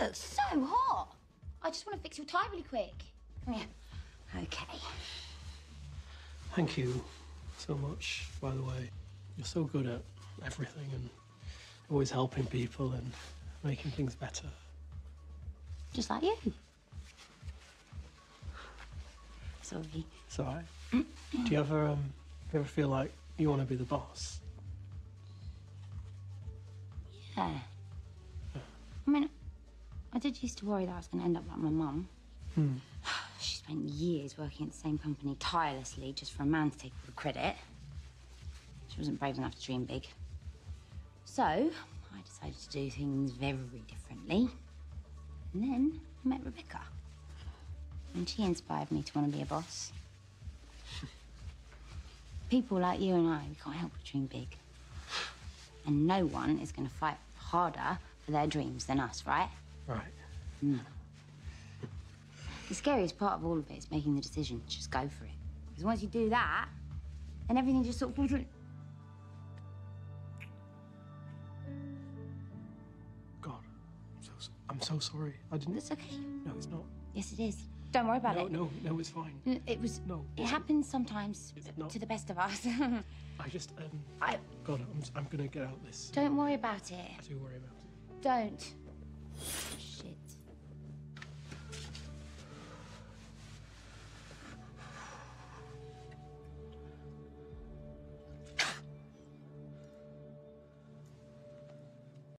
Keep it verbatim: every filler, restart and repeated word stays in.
looks so hot. I just want to fix your tie really quick. Come here. Okay. Thank you so much, by the way. You're so good at everything and always helping people and making things better. Just like you. Sorry. It's all right. Do you ever, um, you ever feel like you want to be the boss? Yeah. yeah. I mean, I did used to worry that I was going to end up like my mum. Hmm. She spent years working at the same company tirelessly just for a man to take all the credit. She wasn't brave enough to dream big. So, I decided to do things very differently. And then I met Rebecca. And she inspired me to want to be a boss. People like you and I, we can't help but dream big. And no one is going to fight harder for their dreams than us, right? Right. Mm. The scariest part of all of it is making the decision to just go for it. Because once you do that, then everything just sort of falls through. God, I'm so, I'm so sorry. I didn't... That's okay. No, it's not. Yes, it is. Don't worry about no, it. No, no, it's fine. It was... No. It happens sometimes not. to the best of us. I just, um... I... God, I'm, I'm gonna get out this. Don't worry about it. I do worry about it. Don't.